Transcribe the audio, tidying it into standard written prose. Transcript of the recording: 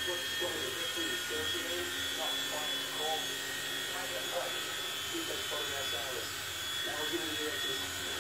what's going to get through the filter name, not fine call. Find that button. See if that photograph's honest. Now we'll give you the directions.